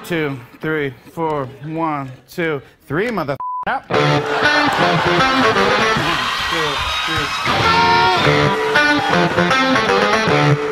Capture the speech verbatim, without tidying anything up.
two, three, four, one, two, three, mother out. One, two, three.